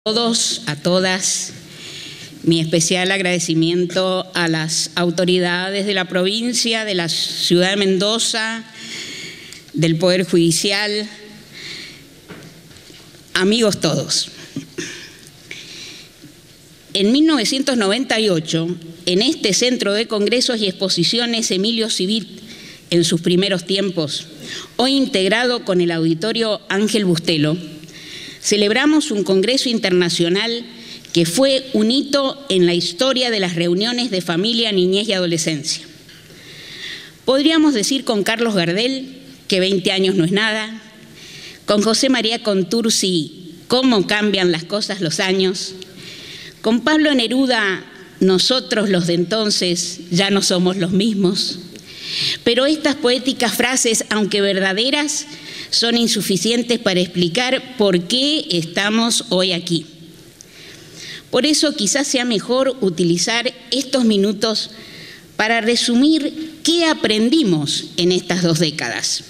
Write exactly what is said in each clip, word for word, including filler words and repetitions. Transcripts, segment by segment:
A todos, a todas, mi especial agradecimiento a las autoridades de la provincia, de la ciudad de Mendoza, del Poder Judicial, amigos todos. En mil novecientos noventa y ocho, en este Centro de Congresos y Exposiciones Emilio Civit, en sus primeros tiempos, hoy integrado con el Auditorio Ángel Bustelo, celebramos un congreso internacional que fue un hito en la historia de las reuniones de familia, niñez y adolescencia. Podríamos decir con Carlos Gardel que veinte años no es nada, con José María Contursi cómo cambian las cosas los años, con Pablo Neruda nosotros los de entonces ya no somos los mismos. Pero estas poéticas frases, aunque verdaderas, son insuficientes para explicar por qué estamos hoy aquí. Por eso quizás sea mejor utilizar estos minutos para resumir qué aprendimos en estas dos décadas.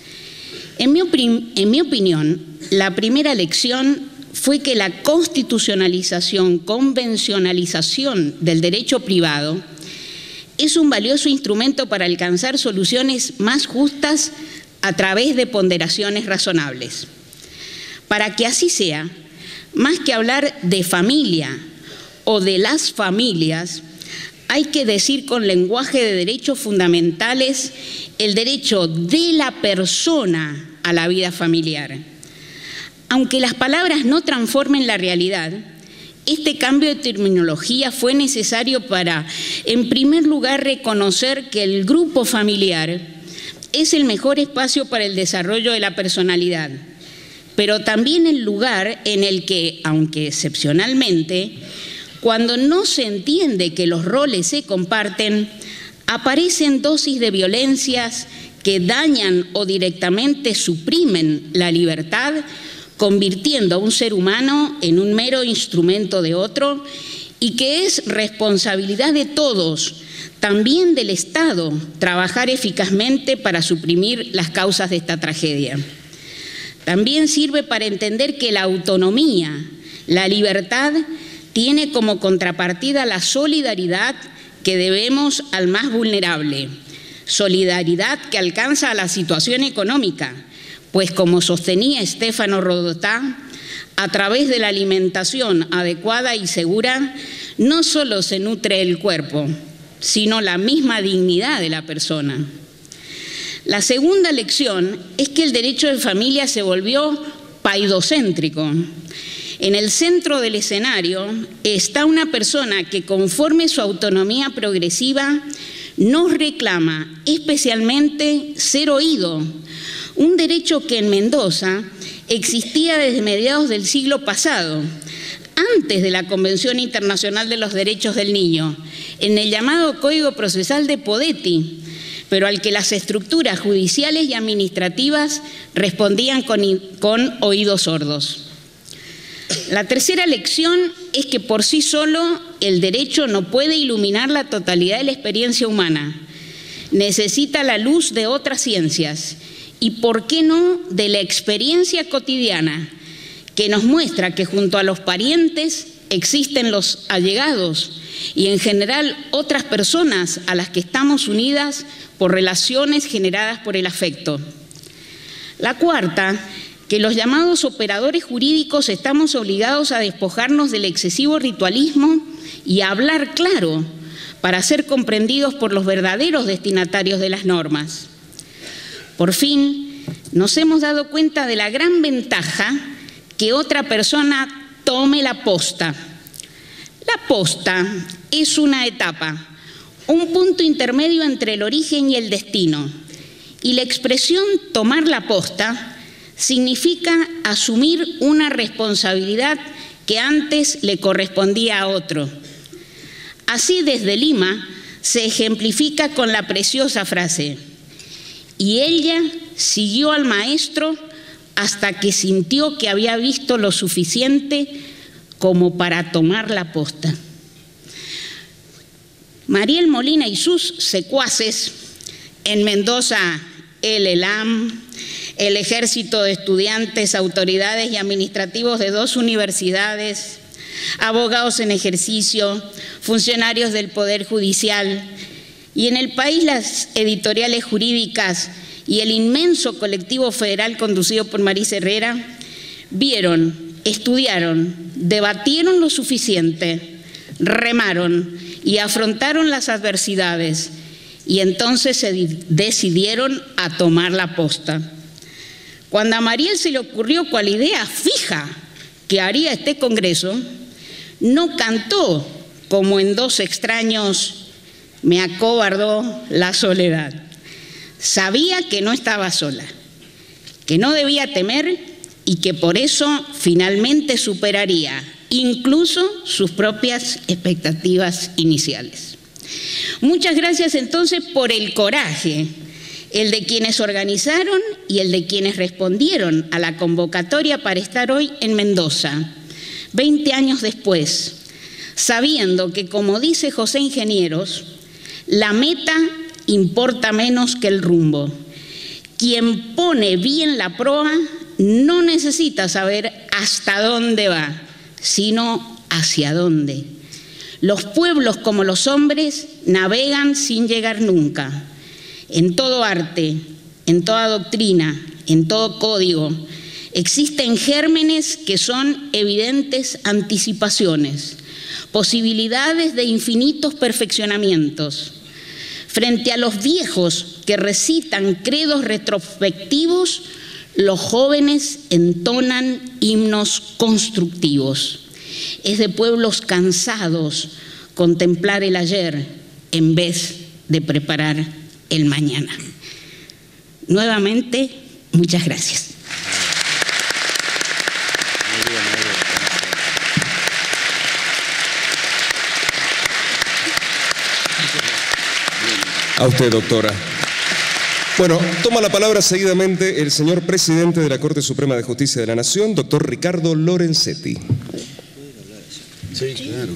En mi, en mi opinión, la primera lección fue que la constitucionalización, convencionalización del derecho privado es un valioso instrumento para alcanzar soluciones más justas a través de ponderaciones razonables. Para que así sea, más que hablar de familia o de las familias, hay que decir con lenguaje de derechos fundamentales el derecho de la persona a la vida familiar. Aunque las palabras no transformen la realidad, este cambio de terminología fue necesario para, en primer lugar, reconocer que el grupo familiar es el mejor espacio para el desarrollo de la personalidad, pero también el lugar en el que, aunque excepcionalmente, cuando no se entiende que los roles se comparten, aparecen dosis de violencias que dañan o directamente suprimen la libertad, convirtiendo a un ser humano en un mero instrumento de otro, y que es responsabilidad de todos, también del Estado, trabajar eficazmente para suprimir las causas de esta tragedia. También sirve para entender que la autonomía, la libertad, tiene como contrapartida la solidaridad que debemos al más vulnerable, solidaridad que alcanza a la situación económica, pues como sostenía Stefano Rodotà, a través de la alimentación adecuada y segura, no solo se nutre el cuerpo, sino la misma dignidad de la persona. La segunda lección es que el derecho de familia se volvió paidocéntrico. En el centro del escenario está una persona que, conforme su autonomía progresiva, nos reclama especialmente ser oído, un derecho que en Mendoza existía desde mediados del siglo pasado, antes de la Convención Internacional de los Derechos del Niño, en el llamado Código Procesal de Podetti, pero al que las estructuras judiciales y administrativas respondían con, con oídos sordos. La tercera lección es que por sí solo el derecho no puede iluminar la totalidad de la experiencia humana. Necesita la luz de otras ciencias y, ¿por qué no?, de la experiencia cotidiana, que nos muestra que junto a los parientes existen los allegados y en general otras personas a las que estamos unidas por relaciones generadas por el afecto. La cuarta, que los llamados operadores jurídicos estamos obligados a despojarnos del excesivo ritualismo y a hablar claro para ser comprendidos por los verdaderos destinatarios de las normas. Por fin, nos hemos dado cuenta de la gran ventaja que otra persona tome la posta. La posta es una etapa, un punto intermedio entre el origen y el destino, y la expresión tomar la posta significa asumir una responsabilidad que antes le correspondía a otro. Así, desde Lima se ejemplifica con la preciosa frase: y ella siguió al maestro hasta que sintió que había visto lo suficiente como para tomar la posta. Mariel Molina y sus secuaces, en Mendoza el ELAM, el ejército de estudiantes, autoridades y administrativos de dos universidades, abogados en ejercicio, funcionarios del Poder Judicial, y en el país las editoriales jurídicas y el inmenso colectivo federal conducido por Marisa Herrera, vieron, estudiaron, debatieron lo suficiente, remaron y afrontaron las adversidades, y entonces se decidieron a tomar la posta. Cuando a Mariel se le ocurrió cual idea fija que haría este Congreso, no cantó como en Dos extraños, me acobardó la soledad. Sabía que no estaba sola, que no debía temer y que por eso finalmente superaría incluso sus propias expectativas iniciales. Muchas gracias entonces por el coraje, el de quienes organizaron y el de quienes respondieron a la convocatoria para estar hoy en Mendoza, veinte años después, sabiendo que, como dice José Ingenieros, la meta importa menos que el rumbo. Quien pone bien la proa no necesita saber hasta dónde va, sino hacia dónde. Los pueblos, como los hombres, navegan sin llegar nunca. En todo arte, en toda doctrina, en todo código, existen gérmenes que son evidentes anticipaciones, posibilidades de infinitos perfeccionamientos. Frente a los viejos que recitan credos retrospectivos, los jóvenes entonan himnos constructivos. Es de pueblos cansados contemplar el ayer en vez de preparar el mañana. Nuevamente, muchas gracias. A usted, doctora. Bueno, toma la palabra seguidamente el señor presidente de la Corte Suprema de Justicia de la Nación, doctor Ricardo Lorenzetti. Sí, claro.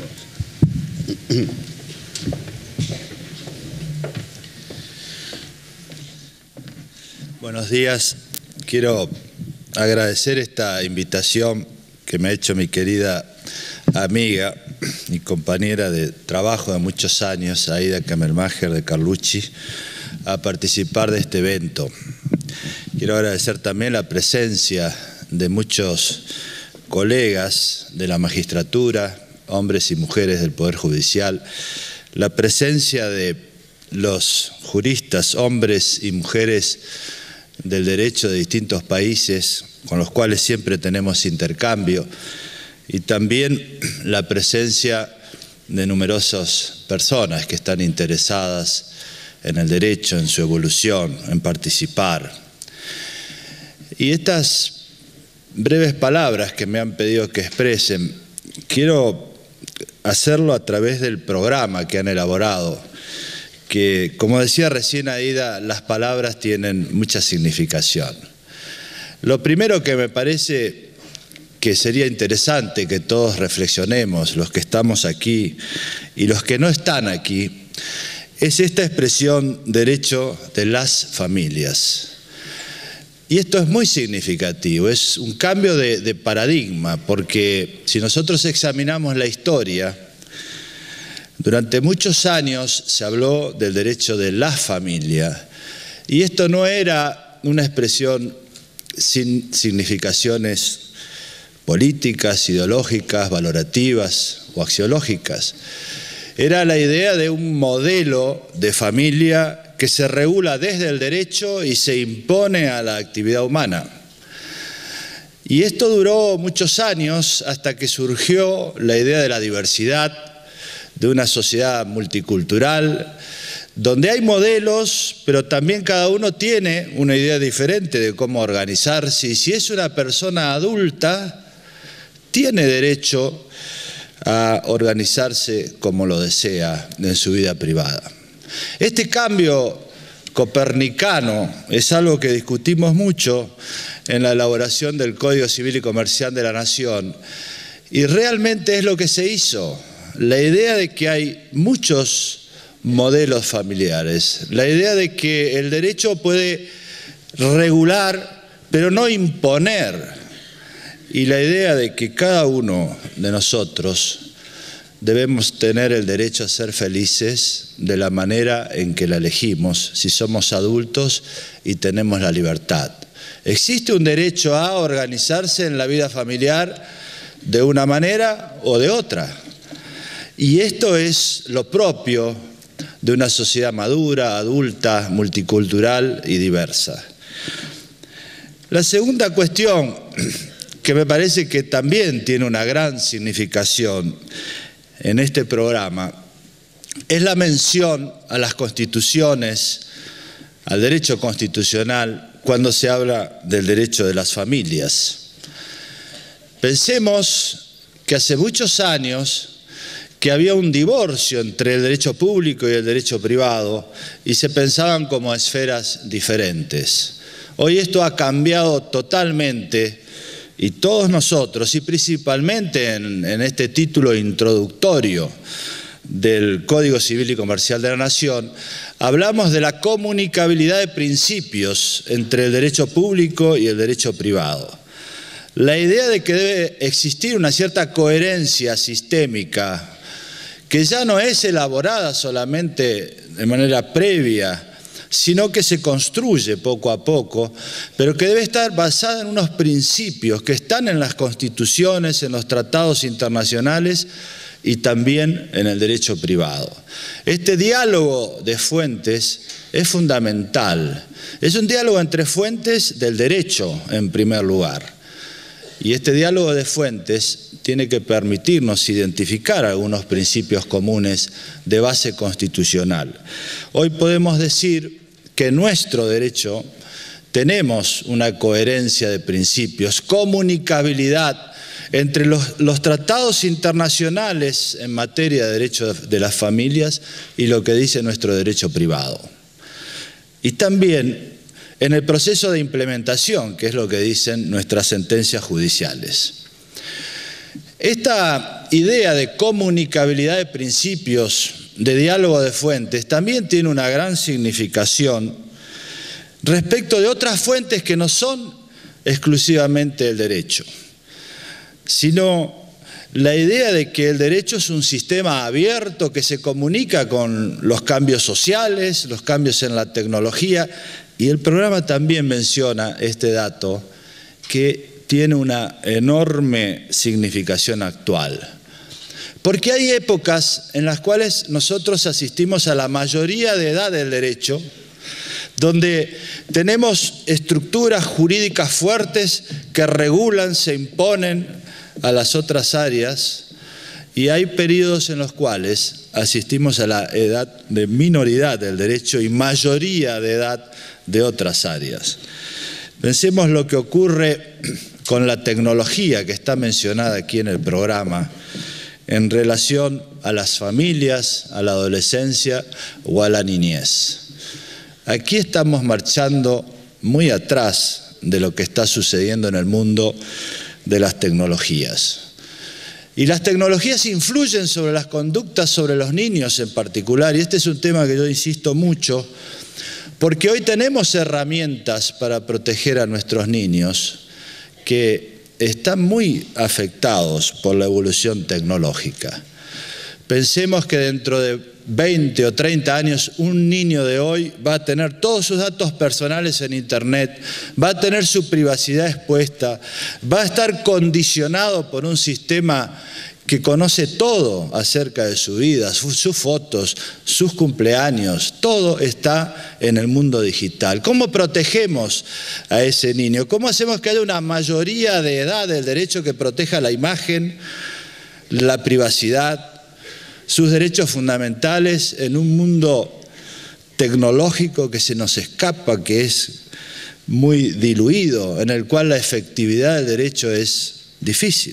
Buenos días. Quiero agradecer esta invitación que me ha hecho mi querida amiga y compañera de trabajo de muchos años, Aida Kammermacher de Carlucci, a participar de este evento. Quiero agradecer también la presencia de muchos colegas de la magistratura, hombres y mujeres del Poder Judicial, la presencia de los juristas, hombres y mujeres del derecho de distintos países, con los cuales siempre tenemos intercambio, y también la presencia de numerosas personas que están interesadas en el derecho, en su evolución, en participar. Y estas breves palabras que me han pedido que expresen, quiero hacerlo a través del programa que han elaborado, que, como decía recién Aida, las palabras tienen mucha significación. Lo primero que me parece que sería interesante que todos reflexionemos, los que estamos aquí y los que no están aquí, es esta expresión derecho de las familias. Y esto es muy significativo, es un cambio de, de paradigma, porque si nosotros examinamos la historia, durante muchos años se habló del derecho de la familia, y esto no era una expresión sin significaciones políticas, ideológicas, valorativas o axiológicas. Era la idea de un modelo de familia que se regula desde el derecho y se impone a la actividad humana. Y esto duró muchos años hasta que surgió la idea de la diversidad, de una sociedad multicultural, donde hay modelos, pero también cada uno tiene una idea diferente de cómo organizarse. Y si es una persona adulta, tiene derecho a organizarse como lo desea en su vida privada. Este cambio copernicano es algo que discutimos mucho en la elaboración del Código Civil y Comercial de la Nación, y realmente es lo que se hizo. La idea de que hay muchos modelos familiares, la idea de que el derecho puede regular, pero no imponer. Y la idea de que cada uno de nosotros debemos tener el derecho a ser felices de la manera en que la elegimos, si somos adultos y tenemos la libertad. Existe un derecho a organizarse en la vida familiar de una manera o de otra. Y esto es lo propio de una sociedad madura, adulta, multicultural y diversa. La segunda cuestión, que me parece que también tiene una gran significación en este programa, es la mención a las constituciones, al derecho constitucional, cuando se habla del derecho de las familias. Pensemos que hace muchos años que había un divorcio entre el derecho público y el derecho privado y se pensaban como esferas diferentes. Hoy esto ha cambiado totalmente y todos nosotros, y principalmente en, en este título introductorio del Código Civil y Comercial de la Nación, hablamos de la comunicabilidad de principios entre el derecho público y el derecho privado. La idea de que debe existir una cierta coherencia sistémica que ya no es elaborada solamente de manera previa, sino que se construye poco a poco, pero que debe estar basada en unos principios que están en las constituciones, en los tratados internacionales y también en el derecho privado. Este diálogo de fuentes es fundamental. Es un diálogo entre fuentes del derecho, en primer lugar. Y este diálogo de fuentes tiene que permitirnos identificar algunos principios comunes de base constitucional. Hoy podemos decir que en nuestro derecho tenemos una coherencia de principios, comunicabilidad entre los, los tratados internacionales en materia de derecho de las familias y lo que dice nuestro derecho privado. Y también en el proceso de implementación, que es lo que dicen nuestras sentencias judiciales. Esta idea de comunicabilidad de principios, de diálogo de fuentes, también tiene una gran significación respecto de otras fuentes que no son exclusivamente el derecho, sino la idea de que el derecho es un sistema abierto que se comunica con los cambios sociales, los cambios en la tecnología, y el programa también menciona este dato que tiene una enorme significación actual. Porque hay épocas en las cuales nosotros asistimos a la mayoría de edad del derecho, donde tenemos estructuras jurídicas fuertes que regulan, se imponen a las otras áreas, y hay periodos en los cuales asistimos a la edad de minoridad del derecho y mayoría de edad de otras áreas. Pensemos lo que ocurre con la tecnología que está mencionada aquí en el programa en relación a las familias, a la adolescencia o a la niñez. Aquí estamos marchando muy atrás de lo que está sucediendo en el mundo de las tecnologías. Y las tecnologías influyen sobre las conductas, sobre los niños en particular, y este es un tema que yo insisto mucho, porque hoy tenemos herramientas para proteger a nuestros niños que están muy afectados por la evolución tecnológica. Pensemos que dentro de veinte o treinta años un niño de hoy va a tener todos sus datos personales en Internet, va a tener su privacidad expuesta, va a estar condicionado por un sistema que conoce todo acerca de su vida, sus, sus fotos, sus cumpleaños, todo está en el mundo digital. ¿Cómo protegemos a ese niño? ¿Cómo hacemos que haya una mayoría de edad del derecho que proteja la imagen, la privacidad, sus derechos fundamentales en un mundo tecnológico que se nos escapa, que es muy diluido, en el cual la efectividad del derecho es difícil?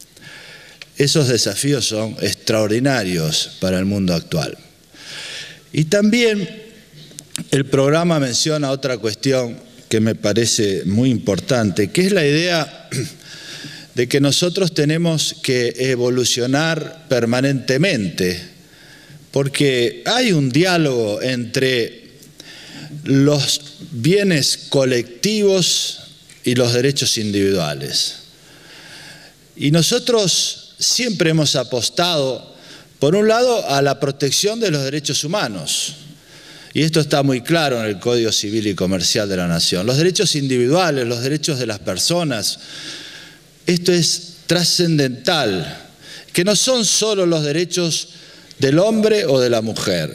Esos desafíos son extraordinarios para el mundo actual. Y también el programa menciona otra cuestión que me parece muy importante, que es la idea de que nosotros tenemos que evolucionar permanentemente, porque hay un diálogo entre los bienes colectivos y los derechos individuales. Y nosotros siempre hemos apostado, por un lado, a la protección de los derechos humanos. Y esto está muy claro en el Código Civil y Comercial de la Nación. Los derechos individuales, los derechos de las personas, esto es trascendental, que no son solo los derechos del hombre o de la mujer.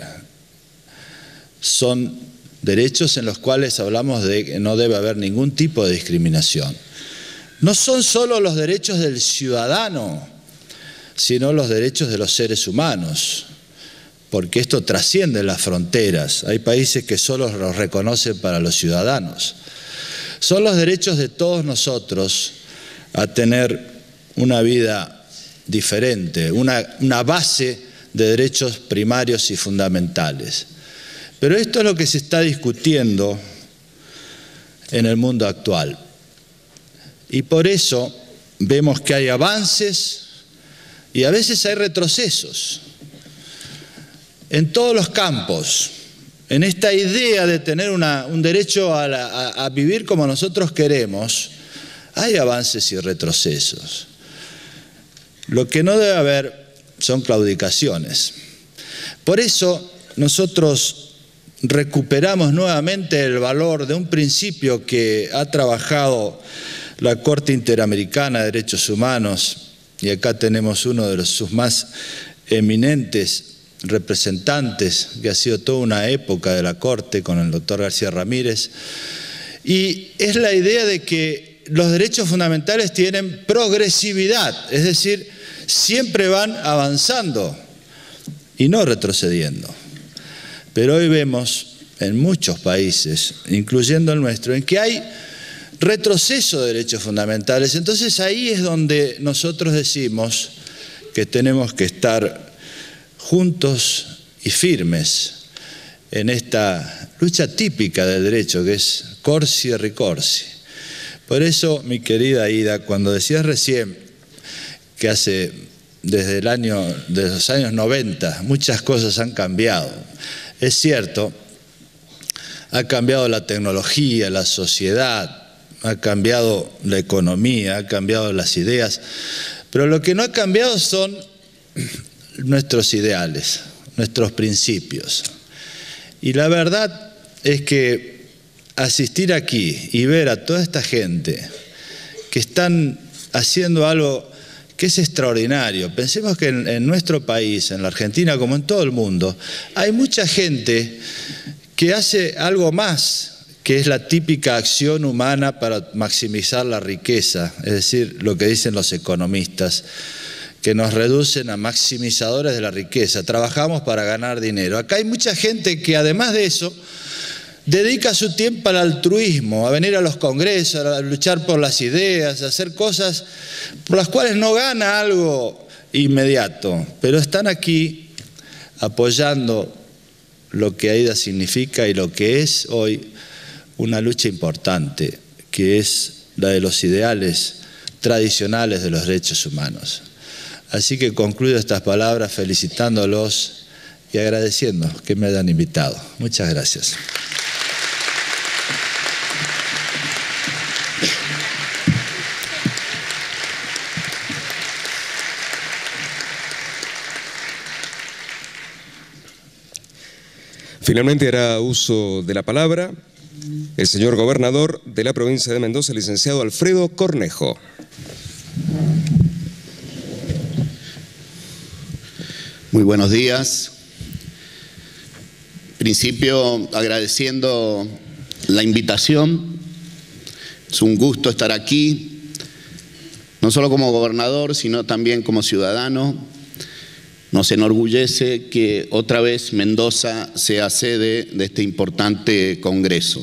Son derechos en los cuales hablamos de que no debe haber ningún tipo de discriminación. No son solo los derechos del ciudadano, sino los derechos de los seres humanos, porque esto trasciende las fronteras. Hay países que solo los reconocen para los ciudadanos. Son los derechos de todos nosotros a tener una vida diferente, una, una base de derechos primarios y fundamentales. Pero esto es lo que se está discutiendo en el mundo actual. Y por eso vemos que hay avances y a veces hay retrocesos en todos los campos, en esta idea de tener una, un derecho a, la, a, a vivir como nosotros queremos. Hay avances y retrocesos. Lo que no debe haber son claudicaciones. Por eso nosotros recuperamos nuevamente el valor de un principio que ha trabajado la Corte Interamericana de Derechos Humanos, y acá tenemos uno de los, sus más eminentes representantes, que ha sido toda una época de la Corte con el doctor García Ramírez, y es la idea de que los derechos fundamentales tienen progresividad, es decir, siempre van avanzando y no retrocediendo. Pero hoy vemos en muchos países, incluyendo el nuestro, en que hay retroceso de derechos fundamentales. Entonces ahí es donde nosotros decimos que tenemos que estar juntos y firmes en esta lucha típica del derecho, que es corsi e ricorsi. Por eso, mi querida Ida, cuando decías recién que hace desde el año, desde los años noventa, muchas cosas han cambiado. Es cierto, ha cambiado la tecnología, la sociedad, ha cambiado la economía, ha cambiado las ideas, pero lo que no ha cambiado son nuestros ideales, nuestros principios. Y la verdad es que asistir aquí y ver a toda esta gente que están haciendo algo que es extraordinario. Pensemos que en, en nuestro país, en la Argentina como en todo el mundo, hay mucha gente que hace algo más, que es la típica acción humana para maximizar la riqueza, es decir, lo que dicen los economistas, que nos reducen a maximizadores de la riqueza. Trabajamos para ganar dinero. Acá hay mucha gente que además de eso dedica su tiempo al altruismo, a venir a los congresos, a luchar por las ideas, a hacer cosas por las cuales no gana algo inmediato, pero están aquí apoyando lo que AIDA significa y lo que es hoy una lucha importante, que es la de los ideales tradicionales de los derechos humanos. Así que concluyo estas palabras felicitándolos y agradeciendo que me hayan invitado. Muchas gracias. Finalmente hará uso de la palabra el señor gobernador de la provincia de Mendoza, licenciado Alfredo Cornejo. Muy buenos días. En principio, agradeciendo la invitación. Es un gusto estar aquí, no solo como gobernador, sino también como ciudadano. Nos enorgullece que otra vez Mendoza sea sede de este importante congreso.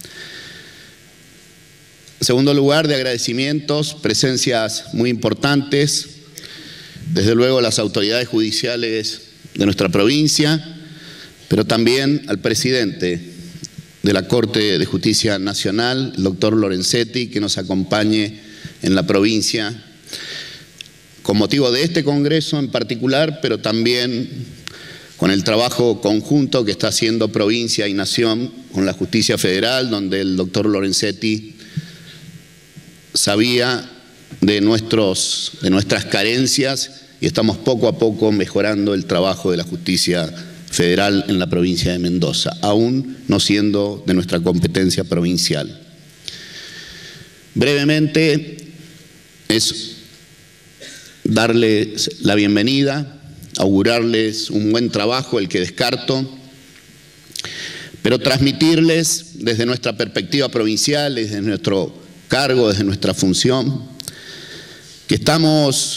En segundo lugar, de agradecimientos, presencias muy importantes, desde luego las autoridades judiciales de nuestra provincia, pero también al presidente de la Corte de Justicia Nacional, el doctor Lorenzetti, que nos acompañe en la provincia con motivo de este congreso en particular, pero también con el trabajo conjunto que está haciendo provincia y nación con la justicia federal, donde el doctor Lorenzetti sabía de, nuestros, de nuestras carencias y estamos poco a poco mejorando el trabajo de la justicia federal en la provincia de Mendoza, aún no siendo de nuestra competencia provincial. Brevemente, es darles la bienvenida, augurarles un buen trabajo, el que descarto, pero transmitirles desde nuestra perspectiva provincial, desde nuestro cargo, desde nuestra función, que estamos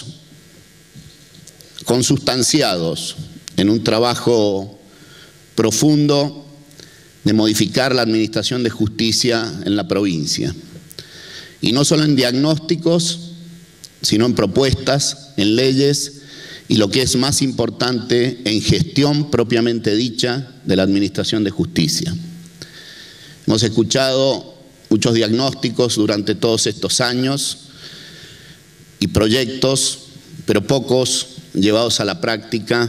consustanciados en un trabajo profundo de modificar la administración de justicia en la provincia. Y no solo en diagnósticos, sino en propuestas, en leyes y lo que es más importante, en gestión propiamente dicha de la administración de justicia. Hemos escuchado muchos diagnósticos durante todos estos años y proyectos, pero pocos llevados a la práctica,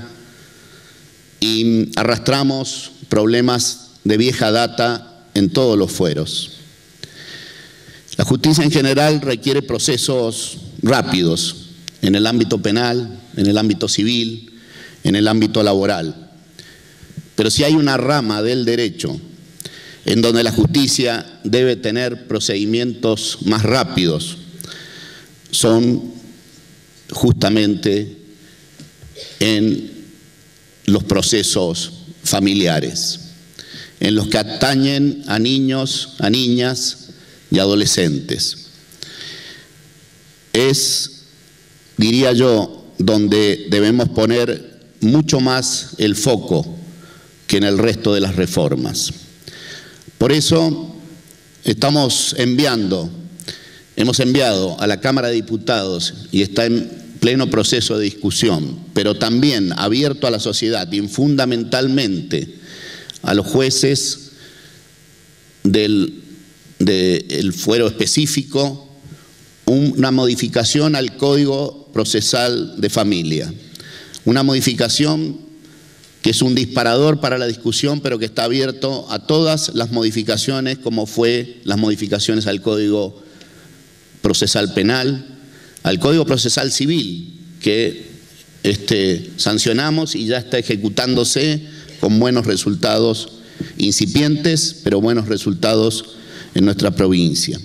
y arrastramos problemas de vieja data en todos los fueros. La justicia en general requiere procesos rápidos en el ámbito penal, en el ámbito civil, en el ámbito laboral. Pero si hay una rama del derecho en donde la justicia debe tener procedimientos más rápidos, son justamente en los procesos familiares, en los que atañen a niños, a niñas y adolescentes. Es, diría yo, donde debemos poner mucho más el foco que en el resto de las reformas. Por eso estamos enviando, hemos enviado a la Cámara de Diputados y está en pleno proceso de discusión, pero también abierto a la sociedad y fundamentalmente a los jueces del, del fuero específico, una modificación al Código Procesal de Familia. Una modificación que es un disparador para la discusión, pero que está abierto a todas las modificaciones, como fue las modificaciones al Código Procesal Penal, al Código Procesal Civil, que este, sancionamos y ya está ejecutándose con buenos resultados, incipientes, pero buenos resultados en nuestra provincia.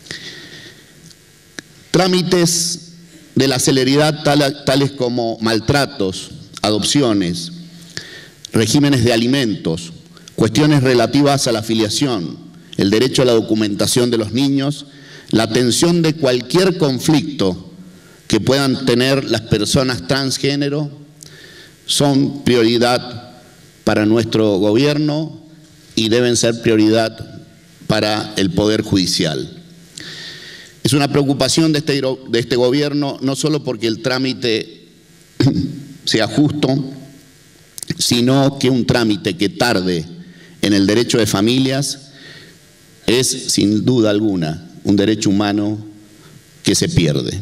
Trámites de la celeridad tal, tales como maltratos, adopciones, regímenes de alimentos, cuestiones relativas a la filiación, el derecho a la documentación de los niños, la atención de cualquier conflicto que puedan tener las personas transgénero, son prioridad para nuestro gobierno y deben ser prioridad para el Poder Judicial. Es una preocupación de este, de este gobierno, no solo porque el trámite sea justo, sino que un trámite que tarde en el derecho de familias es, sin duda alguna, un derecho humano que se pierde.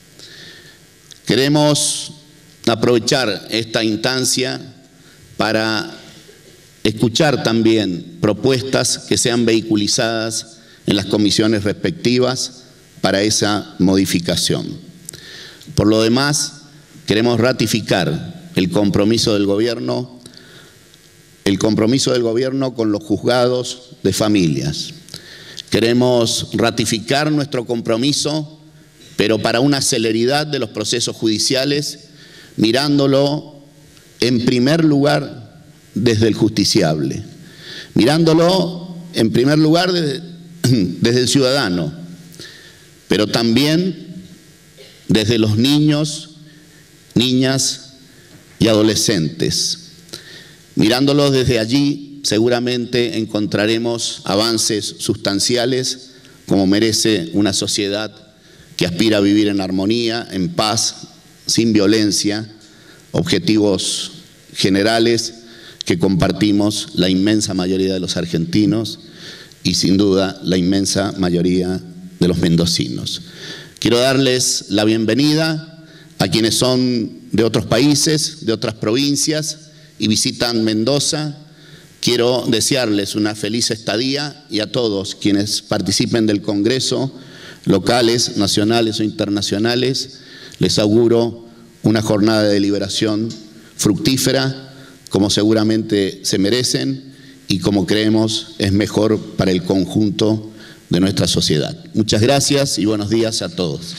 Queremos aprovechar esta instancia para escuchar también propuestas que sean vehiculizadas en las comisiones respectivas para esa modificación. Por lo demás, queremos ratificar el compromiso del gobierno, el compromiso del gobierno con los juzgados de familias. Queremos ratificar nuestro compromiso, pero para una celeridad de los procesos judiciales, mirándolo en primer lugar desde el justiciable, mirándolo en primer lugar desde, desde el ciudadano, pero también desde los niños, niñas y adolescentes. Mirándolos desde allí, seguramente encontraremos avances sustanciales como merece una sociedad que aspira a vivir en armonía, en paz, sin violencia, objetivos generales que compartimos la inmensa mayoría de los argentinos y sin duda la inmensa mayoría de los mendocinos. Quiero darles la bienvenida a quienes son de otros países, de otras provincias y visitan Mendoza, quiero desearles una feliz estadía y a todos quienes participen del Congreso, locales, nacionales o internacionales, les auguro una jornada de deliberación fructífera, como seguramente se merecen y como creemos es mejor para el conjunto de nuestra sociedad. Muchas gracias y buenos días a todos.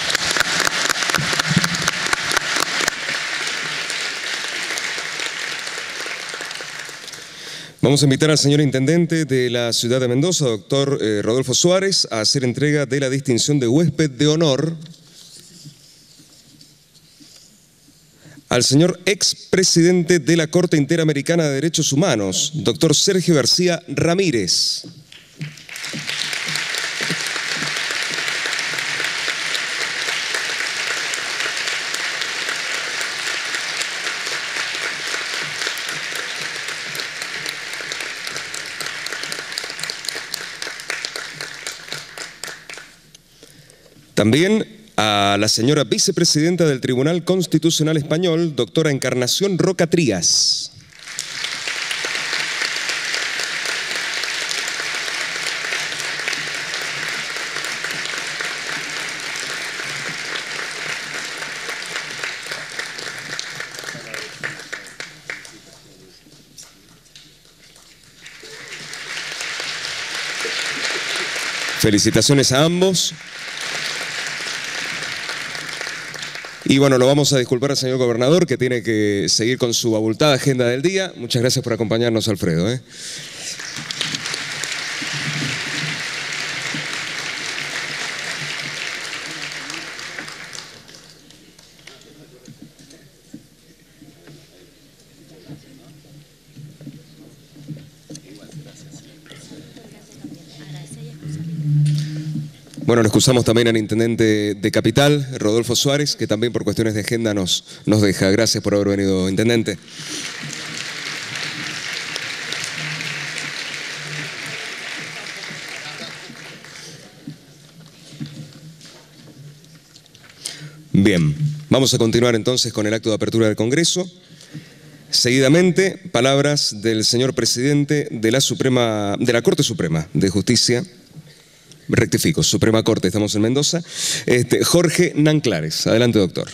Vamos a invitar al señor Intendente de la ciudad de Mendoza, doctor eh, Rodolfo Suárez, a hacer entrega de la distinción de huésped de honor al señor expresidente de la Corte Interamericana de Derechos Humanos, doctor Sergio García Ramírez. También a la señora vicepresidenta del Tribunal Constitucional Español, doctora Encarnación Roca Trías. Felicitaciones a ambos. Y bueno, lo vamos a disculpar al señor gobernador, que tiene que seguir con su abultada agenda del día. Muchas gracias por acompañarnos, Alfredo, ¿eh? Bueno, le excusamos también al intendente de Capital, Rodolfo Suárez, que también por cuestiones de agenda nos, nos deja. Gracias por haber venido, intendente. Bien, vamos a continuar entonces con el acto de apertura del Congreso. Seguidamente, palabras del señor presidente de la Suprema, de la Corte Suprema de Justicia. Rectifico, Suprema Corte, estamos en Mendoza. Este, Jorge Nanclares. Adelante, doctor.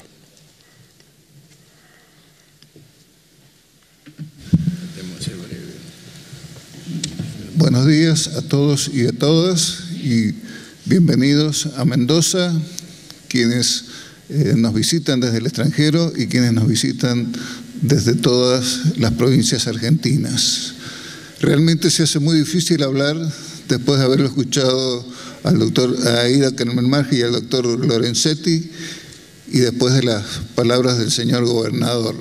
Buenos días a todos y a todas y bienvenidos a Mendoza, quienes eh, nos visitan desde el extranjero y quienes nos visitan desde todas las provincias argentinas. Realmente se hace muy difícil hablar después de haberlo escuchado al doctor Aida Kermenmarge y al doctor Lorenzetti y después de las palabras del señor gobernador.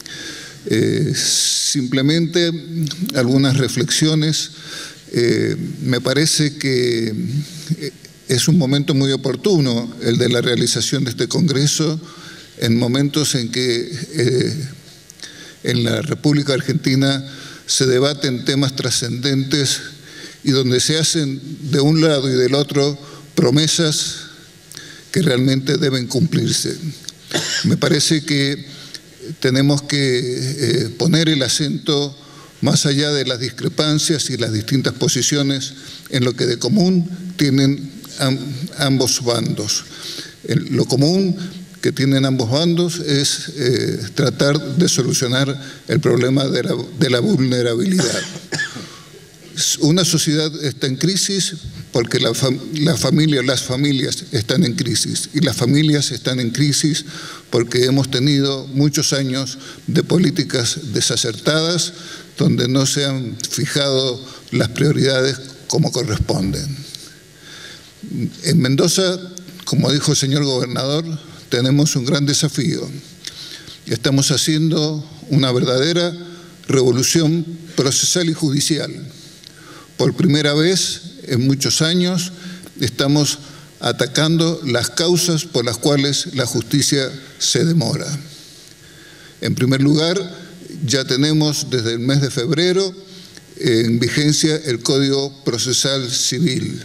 Eh, simplemente algunas reflexiones. Eh, me parece que es un momento muy oportuno el de la realización de este Congreso en momentos en que eh, en la República Argentina se debaten temas trascendentes y donde se hacen de un lado y del otro promesas que realmente deben cumplirse. Me parece que tenemos que eh, poner el acento más allá de las discrepancias y las distintas posiciones en lo que de común tienen am, ambos bandos. En lo común que tienen ambos bandos es eh, tratar de solucionar el problema de la, de la vulnerabilidad. Una sociedad está en crisis porque la, fam la familia, las familias están en crisis y las familias están en crisis porque hemos tenido muchos años de políticas desacertadas donde no se han fijado las prioridades como corresponden. En Mendoza, como dijo el señor gobernador, tenemos un gran desafío. Estamos haciendo una verdadera revolución procesal y judicial. Por primera vez en muchos años estamos atacando las causas por las cuales la justicia se demora. En primer lugar, ya tenemos desde el mes de febrero en vigencia el Código Procesal Civil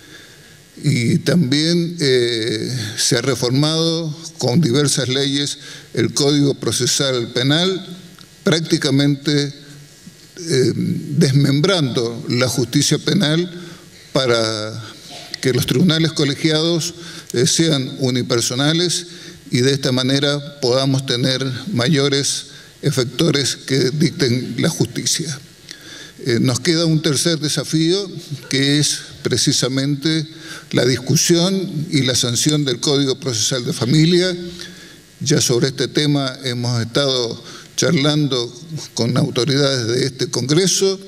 y también eh, se ha reformado con diversas leyes el Código Procesal Penal, prácticamente eh, desmembrando la justicia penal para que los tribunales colegiados eh, sean unipersonales y de esta manera podamos tener mayores efectores que dicten la justicia. Eh, nos queda un tercer desafío, que es precisamente la discusión y la sanción del Código Procesal de Familia. Ya sobre este tema hemos estado charlando con autoridades de este Congreso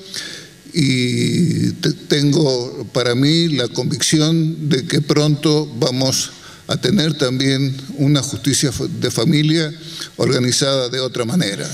y tengo para mí la convicción de que pronto vamos a tener también una justicia de familia organizada de otra manera.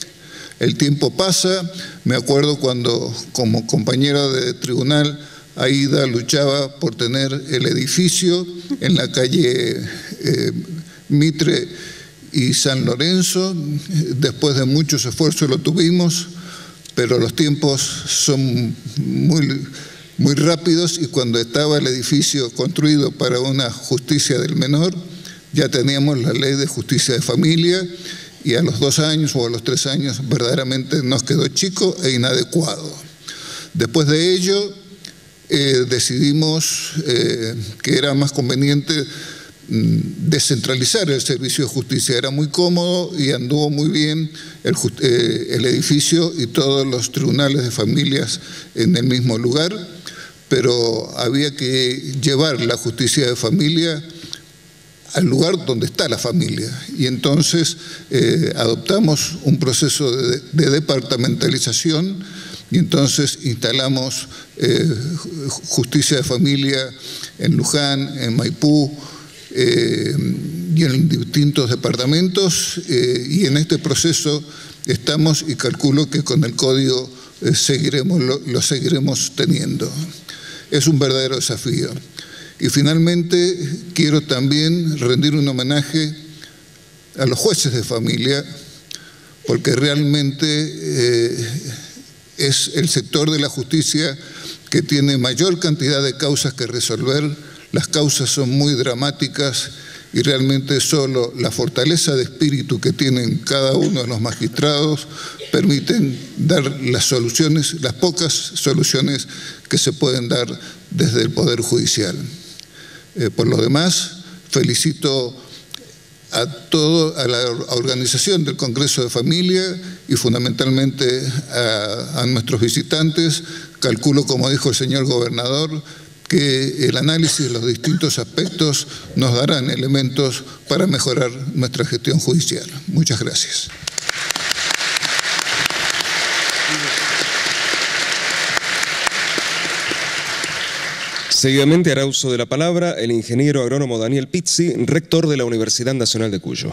El tiempo pasa, me acuerdo cuando como compañera de tribunal Aida luchaba por tener el edificio en la calle eh, Mitre y San Lorenzo. Después de muchos esfuerzos lo tuvimos, pero los tiempos son muy, muy rápidos y cuando estaba el edificio construido para una justicia del menor, ya teníamos la ley de justicia de familia y a los dos años o a los tres años verdaderamente nos quedó chico e inadecuado. Después de ello eh, decidimos eh, que era más conveniente descentralizar el servicio de justicia. Era muy cómodo y anduvo muy bien el, eh, el edificio y todos los tribunales de familias en el mismo lugar, pero había que llevar la justicia de familia al lugar donde está la familia y entonces eh, adoptamos un proceso de, de departamentalización y entonces instalamos eh, justicia de familia en Luján, en Maipú, Eh, y en distintos departamentos eh, y en este proceso estamos y calculo que con el código eh, seguiremos, lo, lo seguiremos teniendo. Es un verdadero desafío. Y finalmente quiero también rendir un homenaje a los jueces de familia porque realmente eh, es el sector de la justicia que tiene mayor cantidad de causas que resolver. Las causas son muy dramáticas y realmente solo la fortaleza de espíritu que tienen cada uno de los magistrados permiten dar las soluciones, las pocas soluciones que se pueden dar desde el Poder Judicial. Eh, por lo demás, felicito a todo, a la organización del Congreso de Familia y fundamentalmente a, a nuestros visitantes. Calculo, como dijo el señor gobernador, que el análisis de los distintos aspectos nos darán elementos para mejorar nuestra gestión judicial. Muchas gracias. Seguidamente hará uso de la palabra el ingeniero agrónomo Daniel Pizzi, rector de la Universidad Nacional de Cuyo.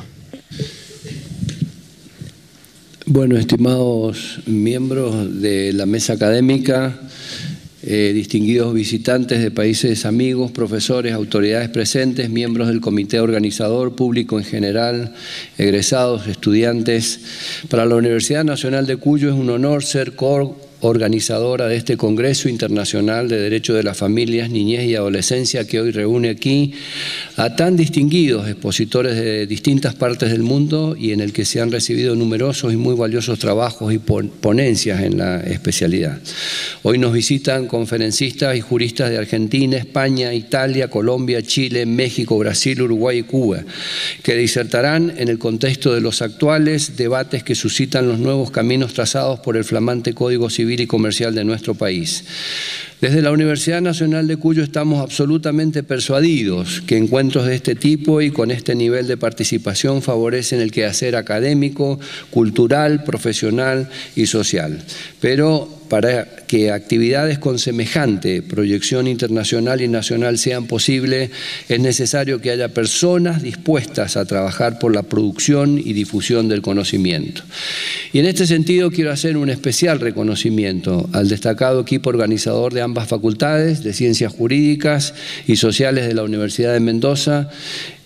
Bueno, estimados miembros de la mesa académica, Eh, distinguidos visitantes de países amigos, profesores, autoridades presentes, miembros del comité organizador, público en general, egresados, estudiantes. Para la Universidad Nacional de Cuyo es un honor ser coorganizadora de este Congreso Internacional de Derecho de las Familias, Niñez y Adolescencia que hoy reúne aquí a tan distinguidos expositores de distintas partes del mundo y en el que se han recibido numerosos y muy valiosos trabajos y ponencias en la especialidad. Hoy nos visitan conferencistas y juristas de Argentina, España, Italia, Colombia, Chile, México, Brasil, Uruguay y Cuba, que disertarán en el contexto de los actuales debates que suscitan los nuevos caminos trazados por el flamante Código Civil y Comercial de nuestro país. Desde la Universidad Nacional de Cuyo estamos absolutamente persuadidos que encuentros de este tipo y con este nivel de participación favorecen el quehacer académico, cultural, profesional y social. Pero para que actividades con semejante proyección internacional y nacional sean posibles, es necesario que haya personas dispuestas a trabajar por la producción y difusión del conocimiento. Y en este sentido quiero hacer un especial reconocimiento al destacado equipo organizador de ambas facultades, de Ciencias Jurídicas y Sociales de la Universidad de Mendoza,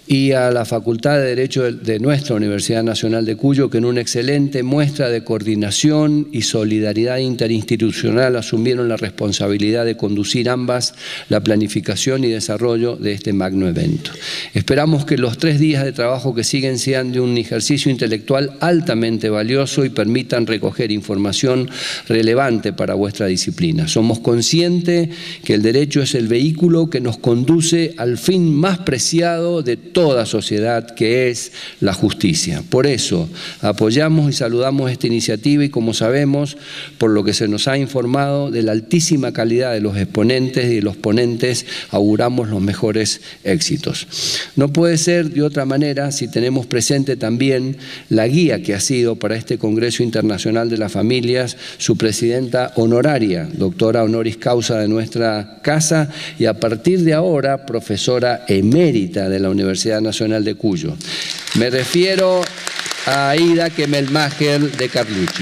y a la Facultad de Derecho de, de nuestra Universidad Nacional de Cuyo, que en una excelente muestra de coordinación y solidaridad interinstitucional asumieron la responsabilidad de conducir ambas la planificación y desarrollo de este magno evento. Esperamos que los tres días de trabajo que siguen sean de un ejercicio intelectual altamente valioso y permitan recoger información relevante para vuestra disciplina. Somos conscientes que el derecho es el vehículo que nos conduce al fin más preciado de toda sociedad, que es la justicia. Por eso apoyamos y saludamos esta iniciativa y, como sabemos, por lo que se nos ha informado de la altísima calidad de los exponentes y de los ponentes, auguramos los mejores éxitos. No puede ser de otra manera si tenemos presente también la guía que ha sido para este Congreso Internacional de las Familias su presidenta honoraria, doctora honoris causa de nuestra casa y a partir de ahora profesora emérita de la Universidad Nacional de Cuyo. Me refiero a Aida Kemelmacher de Carlucci.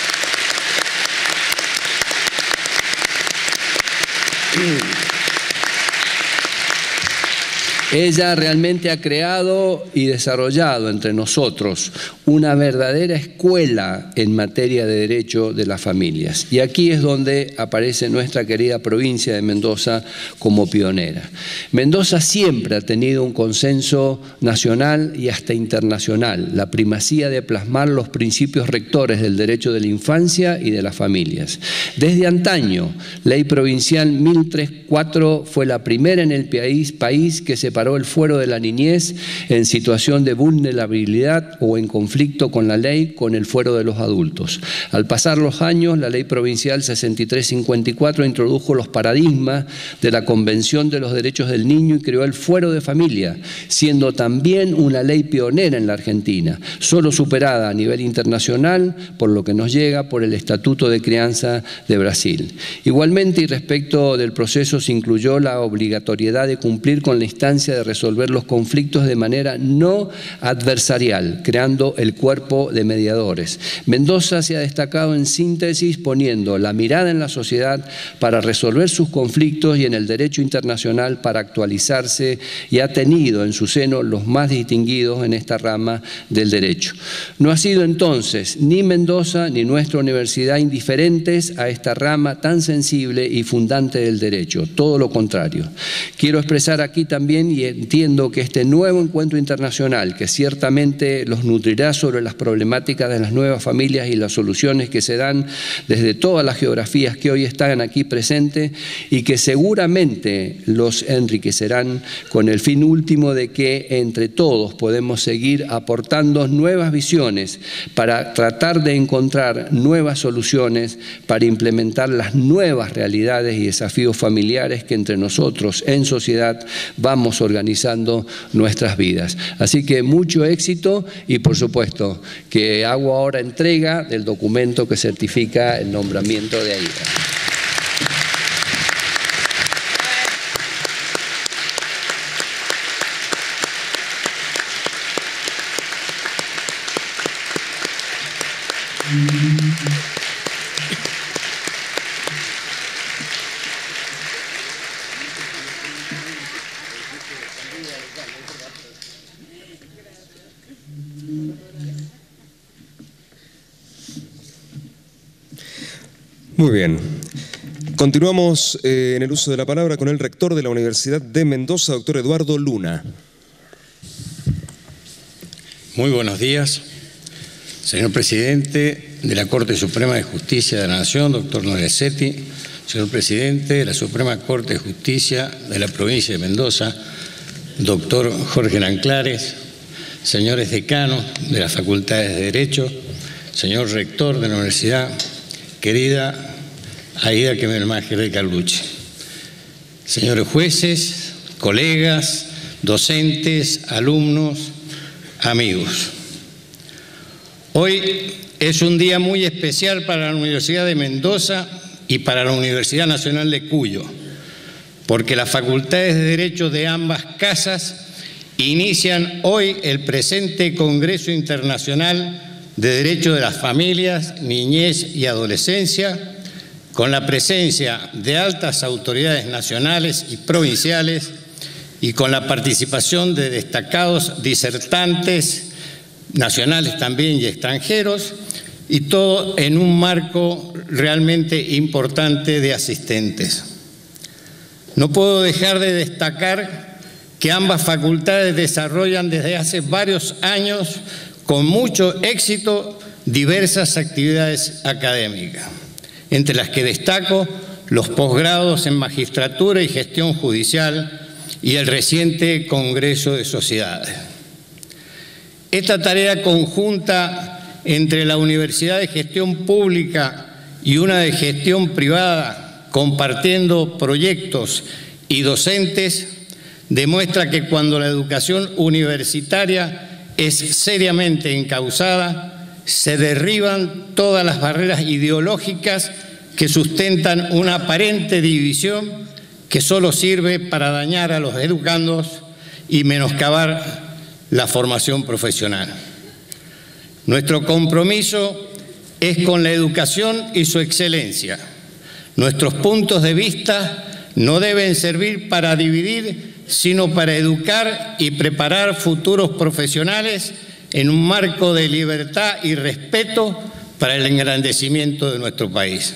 Ella realmente ha creado y desarrollado entre nosotros una verdadera escuela en materia de derecho de las familias. Y aquí es donde aparece nuestra querida provincia de Mendoza como pionera. Mendoza siempre ha tenido un consenso nacional y hasta internacional, la primacía de plasmar los principios rectores del derecho de la infancia y de las familias. Desde antaño, Ley Provincial mil trescientos cuatro fue la primera en el país, país que separó el fuero de la niñez en situación de vulnerabilidad o en conflicto con la ley con el fuero de los adultos. Al pasar los años, la Ley Provincial sesenta y tres cincuenta y cuatro introdujo los paradigmas de la Convención de los Derechos del Niño y creó el fuero de familia, siendo también una ley pionera en la Argentina, solo superada a nivel internacional por lo que nos llega por el Estatuto de Crianza de Brasil. Igualmente, y respecto del proceso, se incluyó la obligatoriedad de cumplir con la instancia de resolver los conflictos de manera no adversarial, creando el cuerpo de mediadores. Mendoza se ha destacado en síntesis poniendo la mirada en la sociedad para resolver sus conflictos y en el derecho internacional para actualizarse, y ha tenido en su seno los más distinguidos en esta rama del derecho. No ha sido entonces ni Mendoza ni nuestra universidad indiferentes a esta rama tan sensible y fundante del derecho, todo lo contrario. Quiero expresar aquí también, y entiendo que este nuevo encuentro internacional, que ciertamente los nutrirá sobre las problemáticas de las nuevas familias y las soluciones que se dan desde todas las geografías que hoy están aquí presentes y que seguramente los enriquecerán con el fin último de que entre todos podemos seguir aportando nuevas visiones para tratar de encontrar nuevas soluciones para implementar las nuevas realidades y desafíos familiares que entre nosotros en sociedad vamos organizando nuestras vidas. Así que mucho éxito y, por supuesto, que hago ahora entrega del documento que certifica el nombramiento de Aida. Muy bien. Continuamos eh, en el uso de la palabra con el rector de la Universidad de Mendoza, doctor Eduardo Luna. Muy buenos días. Señor presidente de la Corte Suprema de Justicia de la Nación, doctor Lorenzetti, señor presidente de la Suprema Corte de Justicia de la provincia de Mendoza, doctor Jorge Nanclares, señores decanos de las facultades de Derecho, señor rector de la universidad, querida Aida Kemelmacher de Carlucci, señores jueces, colegas, docentes, alumnos, amigos. Hoy es un día muy especial para la Universidad de Mendoza y para la Universidad Nacional de Cuyo, porque las facultades de Derecho de ambas casas inician hoy el presente Congreso Internacional de Derecho de las Familias, Niñez y Adolescencia, con la presencia de altas autoridades nacionales y provinciales y con la participación de destacados disertantes nacionales también y extranjeros, y todo en un marco realmente importante de asistentes. No puedo dejar de destacar que ambas facultades desarrollan desde hace varios años con mucho éxito diversas actividades académicas, entre las que destaco los posgrados en Magistratura y Gestión Judicial y el reciente Congreso de Sociedades. Esta tarea conjunta entre la Universidad de Gestión Pública y una de gestión privada, compartiendo proyectos y docentes, demuestra que cuando la educación universitaria es seriamente encauzada, se derriban todas las barreras ideológicas que sustentan una aparente división que solo sirve para dañar a los educandos y menoscabar la formación profesional. Nuestro compromiso es con la educación y su excelencia. Nuestros puntos de vista no deben servir para dividir, sino para educar y preparar futuros profesionales en un marco de libertad y respeto para el engrandecimiento de nuestro país.